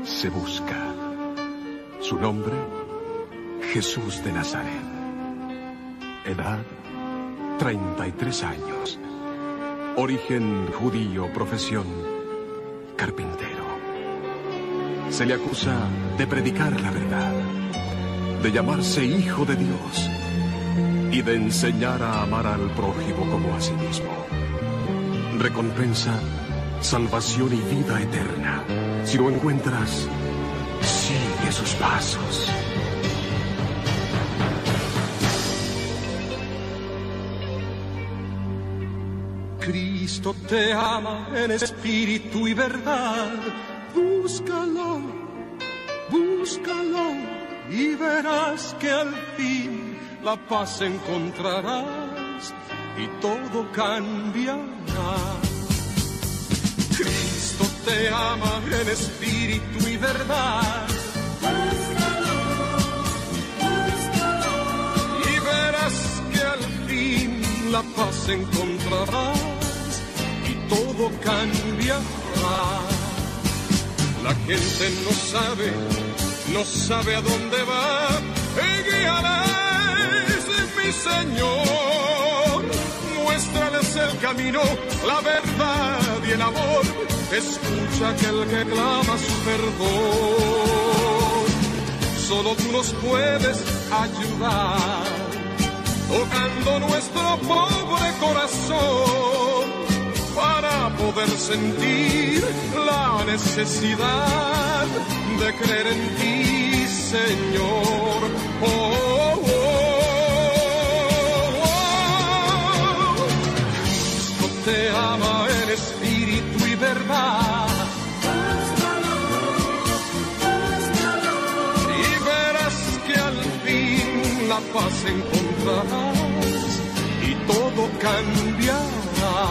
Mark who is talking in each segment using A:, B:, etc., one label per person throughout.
A: se busca. Su nombre, Jesús de Nazaret. Edad, 33 años. Origen judío, profesión, carpintero. Se le acusa de predicar la verdad, de llamarse hijo de Dios y de enseñar a amar al prójimo como a sí mismo. Recompensa, salvación y vida eterna. Si lo encuentras, sigue sus pasos.
B: Cristo te ama en espíritu y verdad. Búscalo, búscalo y verás que al fin la paz encontrarás y todo cambiará. Cristo te ama en espíritu y verdad. Búscalo, búscalo y verás que al fin la paz encontrarás y todo cambiará. La gente no sabe a dónde va, guíales, mi Señor. Muéstrales el camino, la verdad y el amor. Escucha aquel que clama su perdón. Solo tú nos puedes ayudar, tocando nuestro pobre corazón, para poder sentir la necesidad de creer en ti, Señor. Oh, oh, oh, oh. Cristo te ama en espíritu y verdad. Búscalo, búscalo y verás que al fin la paz encontrarás y todo cambiará.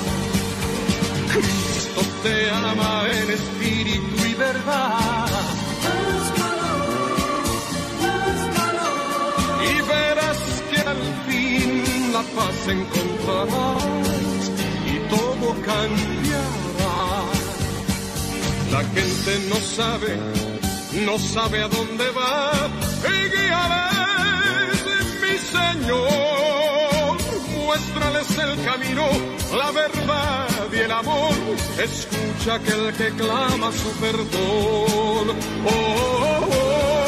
B: Cristo te ama en espíritu y verdad. Búscalo, búscalo y verás que al fin la paz encontrarás y todo cambiará. La gente no sabe a dónde va, y guíales, mi Señor. Muéstrales el camino, la verdad y el amor. Escucha aquel que clama su perdón. Oh, oh, oh,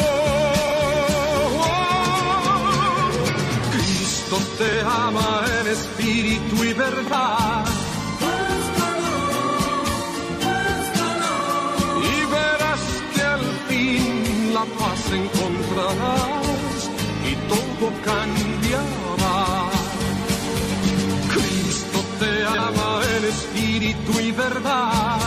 B: oh. Cristo te ama en espíritu y verdad. Búscalo, búscalo y verás que al fin la paz encontrarás y todo cambiará. Cristo te ama en espíritu y verdad.